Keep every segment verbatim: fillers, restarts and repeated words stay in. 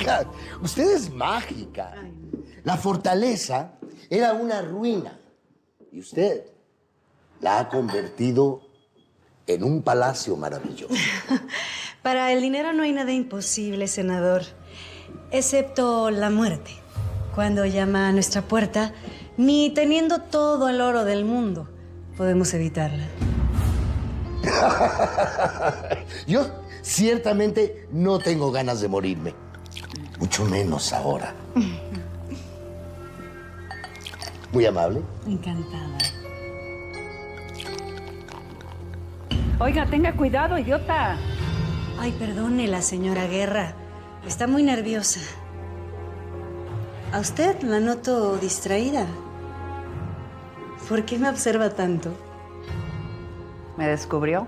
Oiga, usted es mágica. La fortaleza era una ruina y usted la ha convertido en un palacio maravilloso. Para el dinero no hay nada imposible, senador, excepto la muerte. Cuando llama a nuestra puerta, ni teniendo todo el oro del mundo podemos evitarla. Yo ciertamente no tengo ganas de morirme. Mucho menos ahora. Muy amable. Encantada. Oiga, tenga cuidado, idiota. Ay, perdone la señora Guerra. Está muy nerviosa. A usted la noto distraída. ¿Por qué me observa tanto? ¿Me descubrió?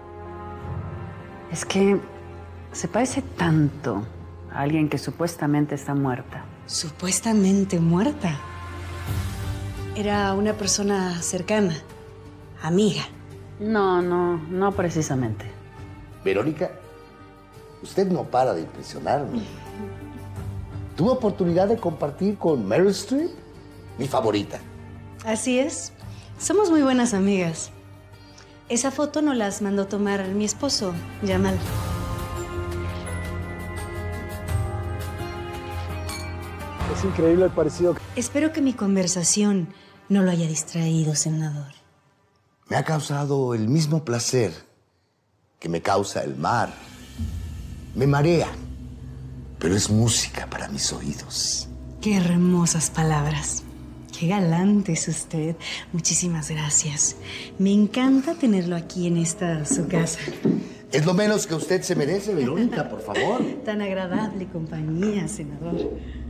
Es que se parece tanto a alguien que supuestamente está muerta. ¿Supuestamente muerta? Era una persona cercana, amiga. No, no, no precisamente. Verónica, usted no para de impresionarme. ¿Tuvo oportunidad de compartir con Meryl Streep? Mi favorita. Así es. Somos muy buenas amigas. Esa foto nos las mandó tomar mi esposo, Jamal. Es increíble el parecido. Espero que mi conversación no lo haya distraído, senador. Me ha causado el mismo placer que me causa el mar. Me marea, pero es música para mis oídos. Qué hermosas palabras. Qué galante es usted. Muchísimas gracias. Me encanta tenerlo aquí en esta su casa. Es lo menos que usted se merece, Verónica, por favor. Tan agradable compañía, senador.